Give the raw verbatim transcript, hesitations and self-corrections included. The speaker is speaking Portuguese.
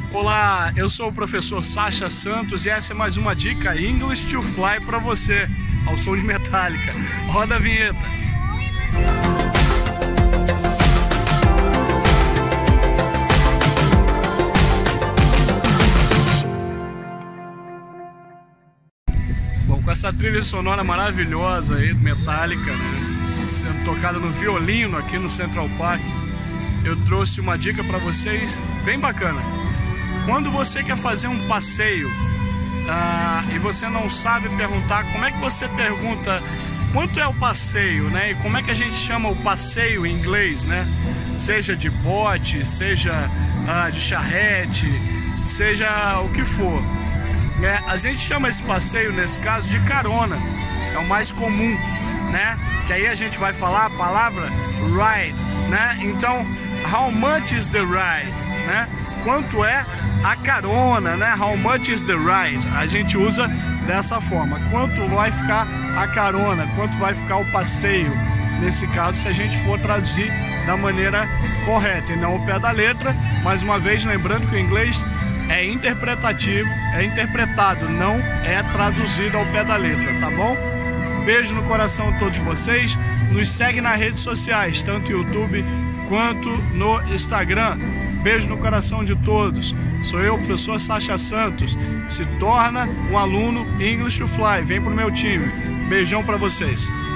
Olá, eu sou o professor Sacha Santos e essa é mais uma dica English to Fly para você, ao som de Metallica. Roda a vinheta. Bom, com essa trilha sonora maravilhosa aí do Metallica, né, sendo tocada no violino aqui no Central Park, eu trouxe uma dica para vocês bem bacana. Quando você quer fazer um passeio ah, e você não sabe perguntar, como é que você pergunta quanto é o passeio, né? E como é que a gente chama o passeio em inglês, né? Seja de bote, seja ah, de charrete, seja o que for. É, a gente chama esse passeio, nesse caso, de carona. É o mais comum, né? Que aí a gente vai falar a palavra ride, né? Então, how much is the ride, né? Quanto é a carona, né? How much is the ride? A gente usa dessa forma. Quanto vai ficar a carona? Quanto vai ficar o passeio? Nesse caso, se a gente for traduzir da maneira correta e não o pé da letra. Mais uma vez, lembrando que o inglês é interpretativo, é interpretado, não é traduzido ao pé da letra, tá bom? Beijo no coração de todos vocês. Nos segue nas redes sociais, tanto no YouTube quanto no Instagram. Beijo no coração de todos. Sou eu, professor Sacha Santos. Se torna um aluno English to Fly. Vem pro meu time. Beijão para vocês.